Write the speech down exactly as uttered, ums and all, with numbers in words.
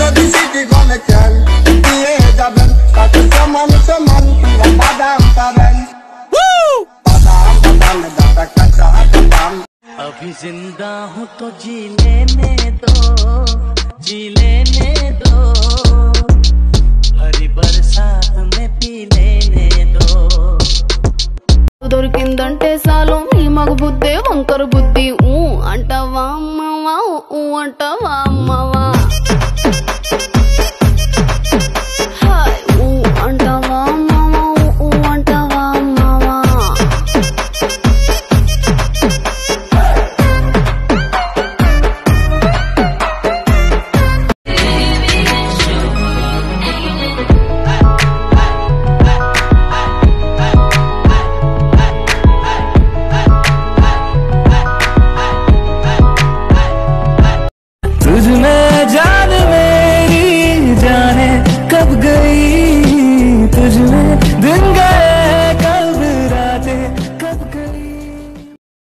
the city gonna tell the age of them that is someone, someone who badam badam. Woo! Badam badam that I catch a badam. अभी जिंदा हूँ तो जी लेने दो, जी लेने दो, हरी बरसात में पी लेने दो। దొరికిందంటే సాలు మీ మగ బుద్ధే వంకర బుద్ధి ఊ అంటావా అమ్మవా ఊ అంటావా